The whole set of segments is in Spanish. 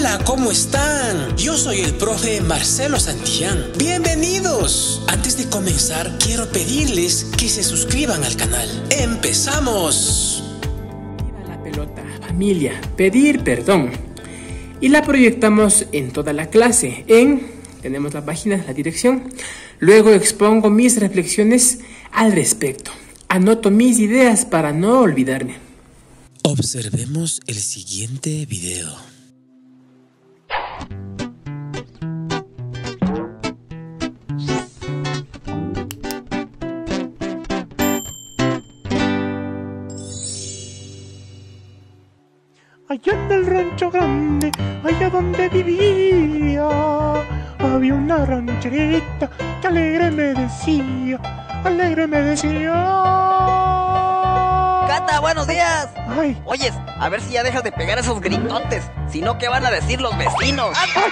Hola, ¿cómo están? Yo soy el profe Marcelo Santillán. ¡Bienvenidos! Antes de comenzar, quiero pedirles que se suscriban al canal. ¡Empezamos! Tira la pelota, familia, pedir perdón. Y la proyectamos en toda la clase. Tenemos la página, la dirección. Luego expongo mis reflexiones al respecto. Anoto mis ideas para no olvidarme. Observemos el siguiente video. Allá en el rancho grande, allá donde vivía, había una rancherita que alegre me decía, Cata, buenos días. Ay, Oyes, a ver si ya dejas de pegar esos gritotes. Si no, ¿qué van a decir los vecinos?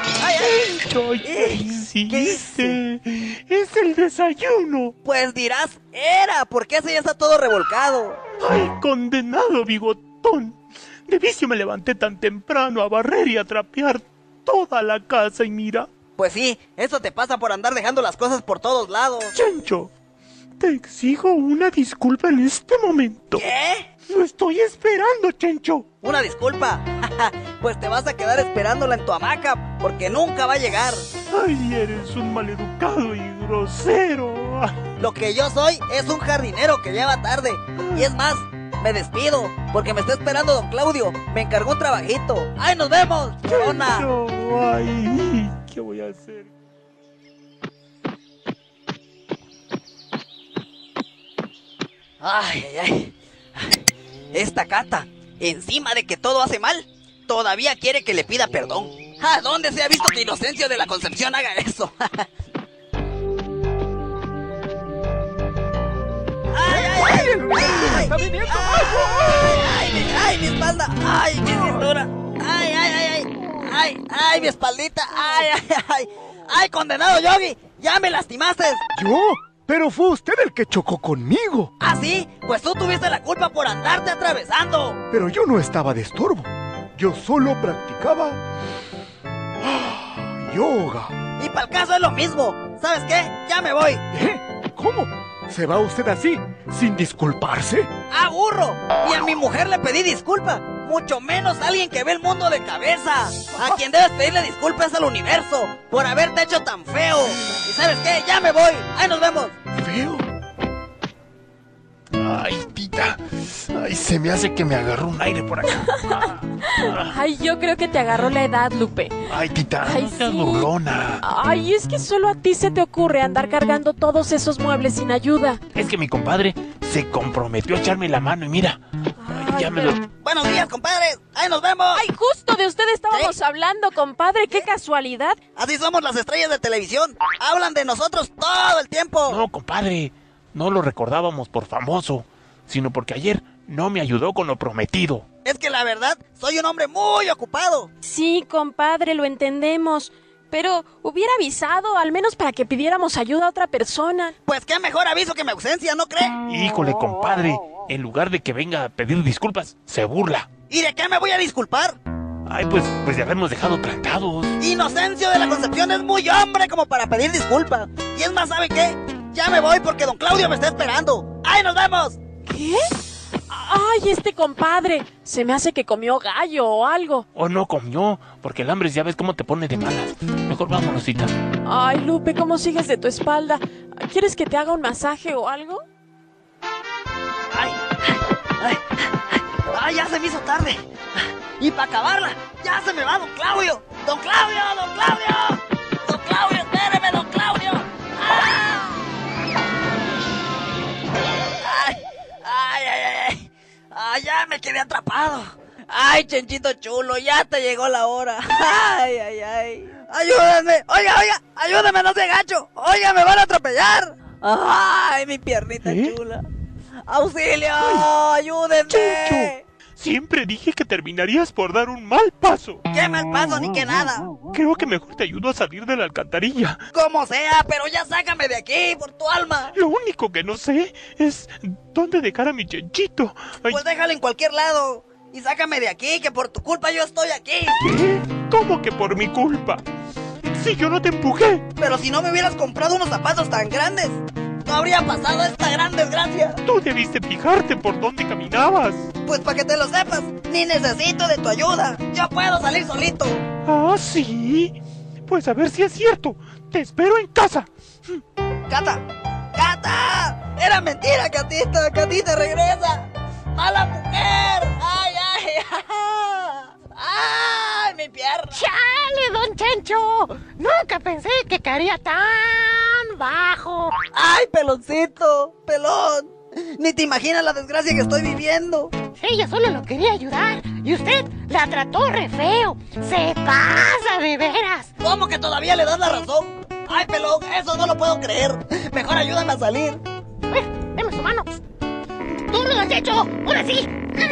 ¿qué hiciste? Es el desayuno. Pues dirás, era, porque ese ya está todo revolcado. Ay, condenado bigotón. De vicio me levanté tan temprano a barrer y a trapear toda la casa y mira. Pues sí, eso te pasa por andar dejando las cosas por todos lados. Chencho, te exijo una disculpa en este momento. ¿Qué? Lo estoy esperando, Chencho. ¿Una disculpa? Pues te vas a quedar esperándola en tu hamaca, porque nunca va a llegar. Ay, eres un maleducado y grosero. Ay, Lo que yo soy es un jardinero que lleva tarde. Y es más, me despido, porque me está esperando don Claudio. Me encargó un trabajito. ¡Ay, nos vemos! ¡Chona! Chencho, ay, ¿qué voy a hacer? Ay. Esta Cata, encima de que todo hace mal, todavía quiere que le pida perdón. ¿A dónde se ha visto que Inocencio de la Concepción haga eso? ¡Ay, mi espalda! ¡Ay, mi cintura! ¡Ay, mi espaldita! ¡Ay, condenado Yogi! ¡Ya me lastimaste! ¿Yo? Pero fue usted el que chocó conmigo. ¿Ah, sí? Pues tú tuviste la culpa por andarte atravesando. Pero yo no estaba de estorbo. Yo solo practicaba yoga. Y para el caso es lo mismo. ¿Sabes qué? Ya me voy. ¿Cómo? ¿Se va usted así, sin disculparse? ¡Ah, burro! Y a mi mujer le pedí disculpa. Mucho menos a alguien que ve el mundo de cabeza. A quien debes pedirle disculpas es al universo por haberte hecho tan feo. ¿Y sabes qué? Ya me voy. Ahí nos vemos. ¿Feo? Ay, tita. Ay, se me hace que me agarró un aire por acá. Ay, yo creo que te agarró la edad, Lupe. Ay, tita, Ay, no seas sí. burlona. Ay, es que solo a ti se te ocurre andar cargando todos esos muebles sin ayuda. Es que mi compadre se comprometió a echarme la mano y mira, Ay, ya me lo... Buenos días, compadres. Ahí nos vemos. Ay, justo de usted estábamos hablando, compadre. ¡Qué casualidad! Así somos las estrellas de televisión. Hablan de nosotros todo el tiempo. No, compadre, no lo recordábamos por famoso, sino porque ayer no me ayudó con lo prometido. Es que la verdad, soy un hombre muy ocupado. Sí, compadre, lo entendemos. Pero hubiera avisado, al menos para que pidiéramos ayuda a otra persona. Pues qué mejor aviso que mi ausencia, ¿no cree? Híjole, compadre, en lugar de que venga a pedir disculpas, se burla. ¿Y de qué me voy a disculpar? Ay, pues de habernos dejado plantados. Inocencio de la Concepción es muy hombre como para pedir disculpa. Y es más, ¿sabe qué? Ya me voy porque don Claudio me está esperando. ¡Ahí nos vemos! ¿Qué? Ay, este compadre. Se me hace que comió gallo o algo. O no comió, porque el hambre ya ves cómo te pone de malas. Mejor vámonos, cita. Ay, Lupe, ¿cómo sigues de tu espalda? ¿Quieres que te haga un masaje o algo? ¡Ay, ya se me hizo tarde! Y para acabarla, ya se me va don Claudio. ¡Don Claudio, don Claudio! ¡Don Claudio, espéreme, don Claudio! ¡Ah! ¡Ay, ya me quedé atrapado! ¡Ay, Chenchito chulo, ya te llegó la hora! ¡Ay! ¡Ayúdenme! ¡Oiga! ¡Ayúdenme, no se gacho! ¡Oiga, me van a atropellar! ¡Ay, mi piernita chula! ¡Auxilio! ¡Ayúdenme! Chencho, siempre dije que terminarías por dar un mal paso. ¡Qué mal paso ni que nada! Creo que mejor te ayudo a salir de la alcantarilla. Como sea, pero ya sácame de aquí, por tu alma. Lo único que no sé es dónde dejar a mi Chenchito. Ay, Pues déjalo en cualquier lado. Y sácame de aquí, que por tu culpa yo estoy aquí. ¿qué? ¿Cómo ¿Cómo que por mi culpa? Si yo no te empujé. Pero si no me hubieras comprado unos zapatos tan grandes, no habría pasado esta gran desgracia. Tú debiste fijarte por dónde caminabas. Pues para que te lo sepas, ni necesito de tu ayuda. Yo puedo salir solito. ¿Ah, sí? Pues a ver si es cierto. Te espero en casa. ¡Cata! ¡Cata! ¡Era mentira, Catita! ¡Catita, regresa! ¡Mala mujer! ¡Ay, ay! ¡Ay, mi pierna! ¡Chale, don Chencho! Nunca pensé que caería tan bajo. ¡Ay, peloncito! ¡Pelón! Ni te imaginas la desgracia que estoy viviendo. Sí, yo solo lo quería ayudar y usted la trató re feo. Se pasa de veras. ¿Cómo que todavía le das la razón? ¡Ay, pelón! Eso no lo puedo creer. Mejor ayúdame a salir. A ver, deme su mano. ¡Duro, don Chencho! ¡Ahora sí!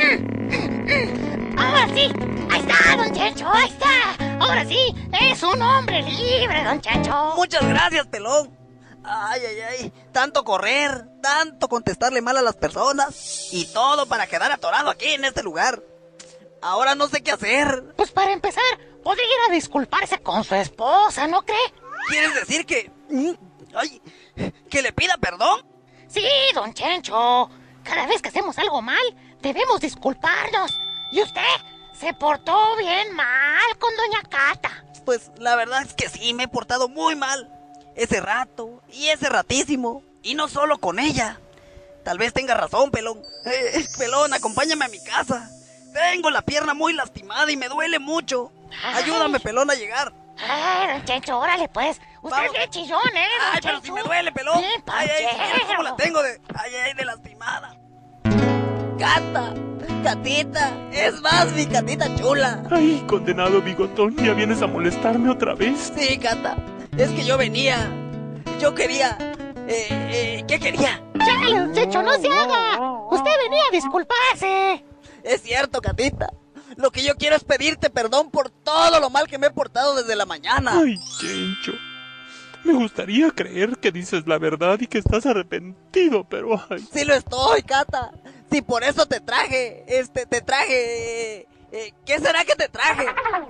¡Ahora sí! ¡Ahí está, don Chencho! ¡Ahí está! ¡Ahora sí! ¡Es un hombre libre, don Chencho! Muchas gracias, pelón. Ay, ay, ay. Tanto correr, tanto contestarle mal a las personas y todo para quedar atorado aquí en este lugar. Ahora no sé qué hacer. Pues para empezar, podría ir a disculparse con su esposa, ¿no cree? ¿Quieres decir que... ay, que le pida perdón? Sí, don Chencho. Cada vez que hacemos algo mal, debemos disculparnos. Y usted se portó bien mal con doña Cata. Pues la verdad es que sí, me he portado muy mal. Ese rato y ese ratísimo. Y no solo con ella. Tal vez tenga razón, pelón. Pelón, acompáñame a mi casa. Tengo la pierna muy lastimada y me duele mucho. Ayúdame, pelón, a llegar. Ay, don Chencho, órale pues. Usted es bien chillón, don Ay, pero Chencho. si me duele, pelón. Bien Ay, ay, si vieras cómo la tengo de... Ay, ay, de lastimada. Cata, Catita, es más, mi Catita chula. Ay, condenado bigotón, ¿ya vienes a molestarme otra vez? Sí, Cata, es que yo venía. Yo quería... ¿qué quería? Chale, don Chencho, no se haga. Usted venía a disculparse. Es cierto, Catita. Lo que yo quiero es pedirte perdón por todo lo mal que me he portado desde la mañana. Ay, Chencho. Me gustaría creer que dices la verdad y que estás arrepentido, pero ay... Sí lo estoy, Cata. Sí, por eso te traje. Te traje... ¿qué será que te traje?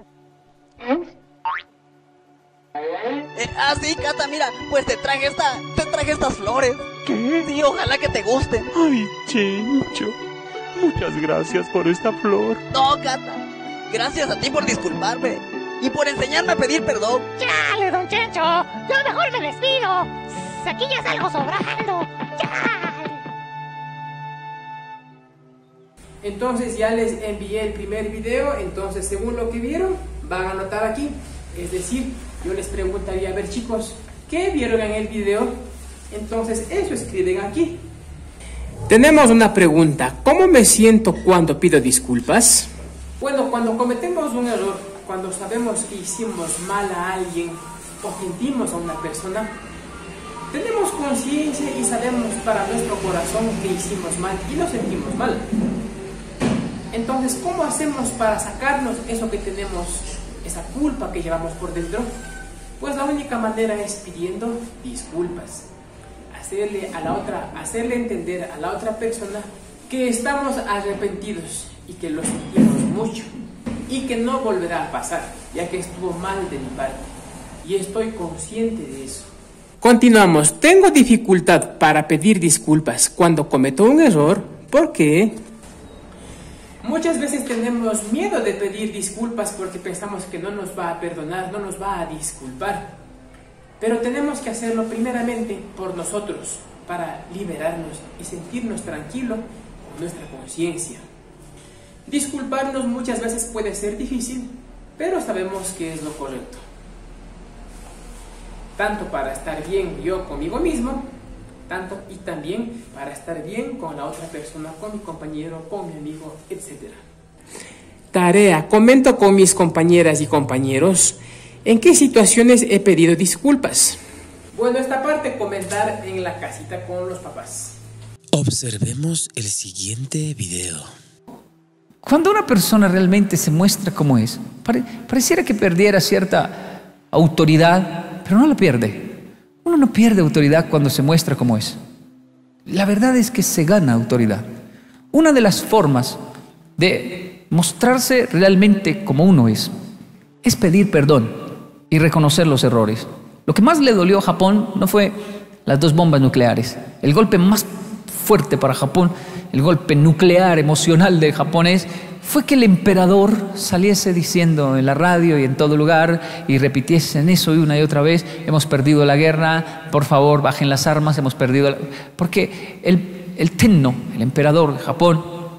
Sí, Cata, mira, pues te traje estas flores. ¿Qué? Sí, ojalá que te gusten. Ay, Chencho. Muchas gracias por esta flor. No, Cata. Gracias a ti por disculparme y por enseñarme a pedir perdón. Chale, don Chencho. Yo mejor me despido. Aquí ya salgo sobrando. Chale. Entonces ya les envié el primer video. Entonces, según lo que vieron, van a anotar aquí. Es decir, yo les preguntaría, a ver, chicos, ¿qué vieron en el video? Entonces eso escriben aquí. Tenemos una pregunta. ¿Cómo me siento cuando pido disculpas? Bueno, cuando cometemos un error, cuando sabemos que hicimos mal a alguien, ofendimos a una persona, tenemos conciencia y sabemos para nuestro corazón que hicimos mal y nos sentimos mal. Entonces, ¿cómo hacemos para sacarnos eso que tenemos, esa culpa que llevamos por dentro? Pues la única manera es pidiendo disculpas. Hacerle entender a la otra persona que estamos arrepentidos y que lo sentimos mucho y que no volverá a pasar, ya que estuvo mal de mi parte y estoy consciente de eso. Continuamos. Tengo dificultad para pedir disculpas cuando cometo un error porque muchas veces tenemos miedo de pedir disculpas porque pensamos que no nos va a perdonar, no nos va a disculpar. Pero tenemos que hacerlo primeramente por nosotros, para liberarnos y sentirnos tranquilos con nuestra conciencia. Disculparnos muchas veces puede ser difícil, pero sabemos que es lo correcto. Tanto para estar bien yo conmigo mismo, tanto y también para estar bien con la otra persona, con mi compañero, con mi amigo, etc. Tarea. Comento con mis compañeras y compañeros ¿en qué situaciones he pedido disculpas? Bueno, esta parte comentar en la casita con los papás. Observemos el siguiente video. Cuando una persona realmente se muestra como es, pareciera que perdiera cierta autoridad, pero no la pierde. Uno no pierde autoridad cuando se muestra como es. La verdad es que se gana autoridad. Una de las formas de mostrarse realmente como uno es es pedir perdón y reconocer los errores. Lo que más le dolió a Japón no fue las 2 bombas nucleares. El golpe más fuerte para Japón, el golpe nuclear emocional del japonés, fue que el emperador saliese diciendo en la radio y en todo lugar y repitiesen eso una y otra vez: hemos perdido la guerra, por favor bajen las armas, hemos perdido porque el Tenno, el emperador de Japón,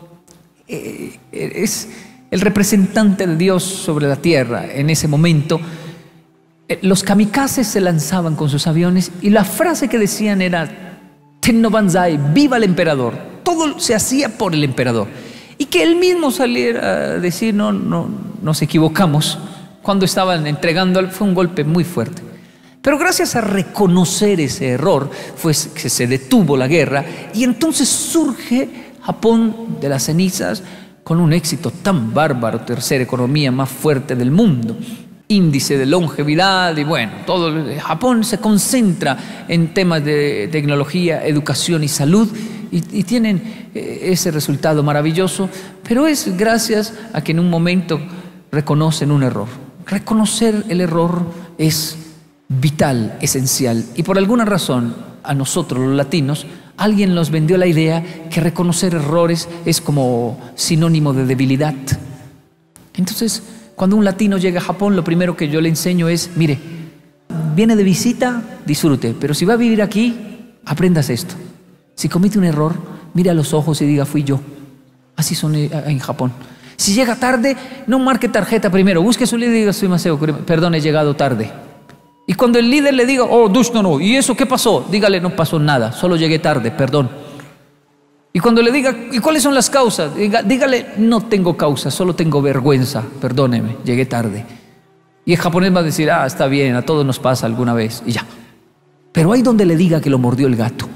es el representante de Dios sobre la tierra en ese momento. Los kamikazes se lanzaban con sus aviones y la frase que decían era: Tenno Banzai, viva el emperador. Todo se hacía por el emperador. Y que él mismo saliera a decir: no nos equivocamos, cuando estaban entregando, fue un golpe muy fuerte. Pero gracias a reconocer ese error fue que se detuvo la guerra, y entonces surge Japón de las cenizas con un éxito tan bárbaro, tercera economía más fuerte del mundo, índice de longevidad, y bueno, todo Japón se concentra en temas de tecnología, educación y salud, y tienen ese resultado maravilloso, pero es gracias a que en un momento reconocen un error. Reconocer el error es vital, esencial, y por alguna razón a nosotros los latinos alguien nos vendió la idea que reconocer errores es como sinónimo de debilidad. Entonces, cuando un latino llega a Japón, lo primero que yo le enseño es: mire, viene de visita, disfrute, pero si va a vivir aquí, aprendas esto. Si comete un error, mire a los ojos y diga: fui yo. Así son en Japón. Si llega tarde, no marque tarjeta primero, busque su líder y diga: soy Maseo, perdón, he llegado tarde. Y cuando el líder le diga: oh, no, ¿y eso qué pasó? Dígale: no pasó nada, solo llegué tarde, perdón. Y cuando le diga: ¿y cuáles son las causas? Dígale: no tengo causa, solo tengo vergüenza, perdóneme, llegué tarde. Y el japonés va a decir: ah, está bien, a todos nos pasa alguna vez, y ya. Pero hay donde le diga que lo mordió el gato,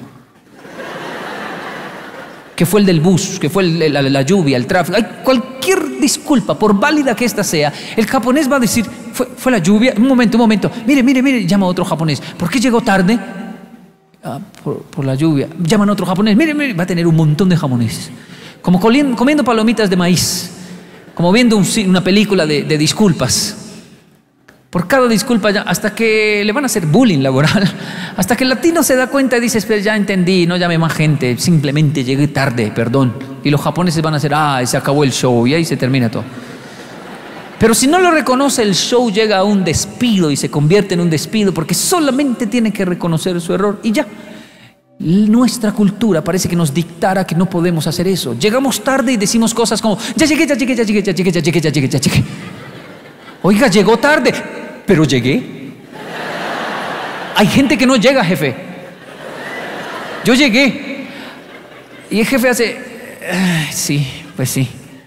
que fue el del bus, que fue la lluvia, el tráfico, hay cualquier disculpa, por válida que ésta sea, el japonés va a decir: fue la lluvia, un momento, mire, llama a otro japonés, ¿por qué llegó tarde? Ah, por la lluvia. Llaman a otro japonés, mire, va a tener un montón de japoneses, como comiendo palomitas de maíz, como viendo una película de disculpas. Por cada disculpa, hasta que le van a hacer bullying laboral, hasta que el latino se da cuenta y dice: espera, ya entendí, no llame más gente, simplemente llegué tarde, perdón. Y los japoneses van a hacer: ah, se acabó el show, y ahí se termina todo. Pero si no lo reconoce, el show llega a un despido y se convierte en un despido, porque solamente tiene que reconocer su error y ya. Nuestra cultura parece que nos dictara que no podemos hacer eso. Llegamos tarde y decimos cosas como: ya llegué. Oiga, llegó tarde, pero llegué. Hay gente que no llega, jefe. Yo llegué. Y el jefe hace: sí, pues sí.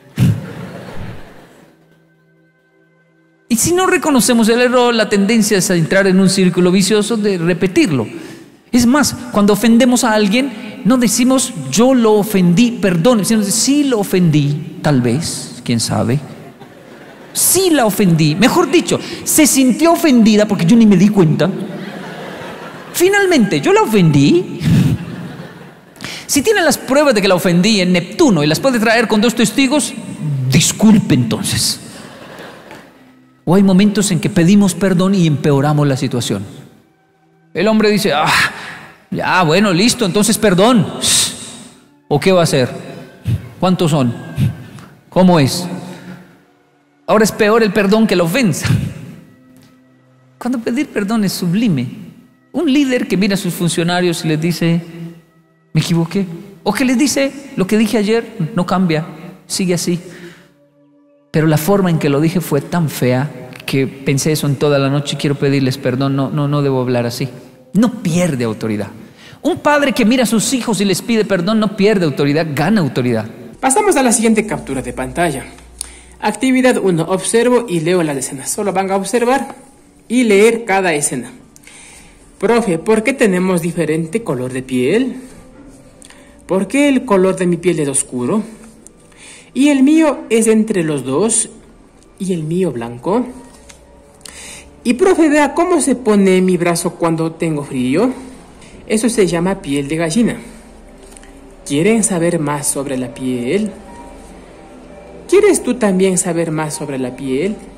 Y si no reconocemos el error, la tendencia es a entrar en un círculo vicioso de repetirlo. Es más, cuando ofendemos a alguien, no decimos: yo lo ofendí, perdón, sino: sí lo ofendí, tal vez, quién sabe. Sí la ofendí, mejor dicho, se sintió ofendida porque yo ni me di cuenta. Finalmente, yo la ofendí. Si tiene las pruebas de que la ofendí en Neptuno y las puede traer con 2 testigos, disculpe entonces. O hay momentos en que pedimos perdón y empeoramos la situación. El hombre dice: ah, ya, bueno, listo, entonces perdón. ¿O qué va a hacer? ¿Cuántos son? ¿Cómo es? Ahora es peor el perdón que la ofensa. Cuando pedir perdón es sublime. Un líder que mira a sus funcionarios y les dice: me equivoqué. O que les dice: lo que dije ayer no cambia, sigue así. Pero la forma en que lo dije fue tan fea que pensé eso en toda la noche y quiero pedirles perdón, no debo hablar así. No pierde autoridad. Un padre que mira a sus hijos y les pide perdón no pierde autoridad, gana autoridad. Pasamos a la siguiente captura de pantalla. Actividad 1. Observo y leo las escenas. Solo van a observar y leer cada escena. Profe, ¿por qué tenemos diferente color de piel? ¿Por qué el color de mi piel es oscuro? Y el mío es entre los dos, y el mío blanco. Y profe, vea cómo se pone mi brazo cuando tengo frío. Eso se llama piel de gallina. ¿Quieren saber más sobre la piel? ¿Quieres tú también saber más sobre la piel?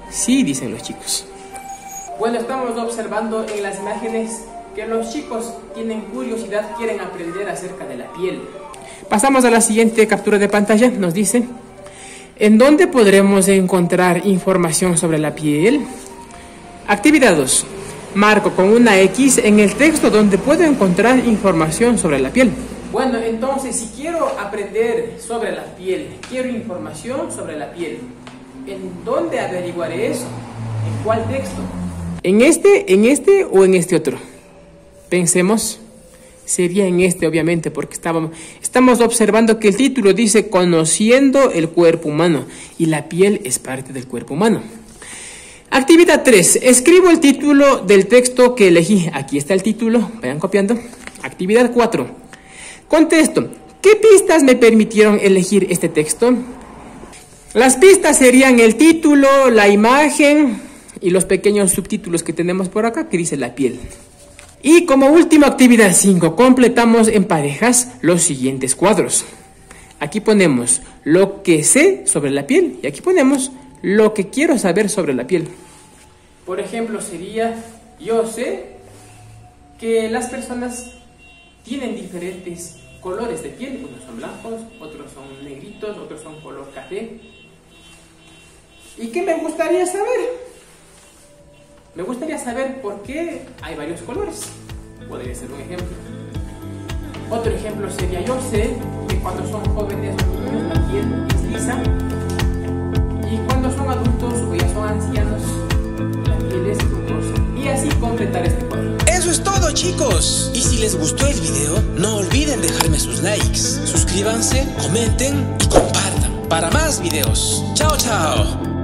Sí, dicen los chicos. Bueno, estamos observando en las imágenes que los chicos tienen curiosidad, quieren aprender acerca de la piel. Pasamos a la siguiente captura de pantalla. Nos dice: ¿en dónde podremos encontrar información sobre la piel? Actividad 2. Marco con una X en el texto donde puedo encontrar información sobre la piel. Bueno, entonces, si quiero aprender sobre la piel, quiero información sobre la piel, ¿en dónde averiguaré eso? ¿En cuál texto? ¿En este o en este otro? Pensemos. Sería en este, obviamente, porque estamos observando que el título dice Conociendo el cuerpo humano, y la piel es parte del cuerpo humano. Actividad 3. Escribo el título del texto que elegí. Aquí está el título, vayan copiando. Actividad 4. Contesto: ¿qué pistas me permitieron elegir este texto? Las pistas serían el título, la imagen y los pequeños subtítulos que tenemos por acá que dice la piel. Y como última actividad 5, completamos en parejas los siguientes cuadros. Aquí ponemos lo que sé sobre la piel y aquí ponemos lo que quiero saber sobre la piel. Por ejemplo, sería: yo sé que las personas tienen diferentes colores de piel. Unos son blancos, otros son negritos, otros son color café. ¿Y qué me gustaría saber? Me gustaría saber por qué hay varios colores. Podría ser un ejemplo. Otro ejemplo sería: yo sé que cuando son jóvenes o niños la piel es lisa, y cuando son adultos o ya son ancianos la piel es rugosa. Y así completar este cuadro. Eso es todo, chicos. Y si les gustó el video, no olviden dejarme sus likes, suscríbanse, comenten y compartan para más videos. Chao, chao.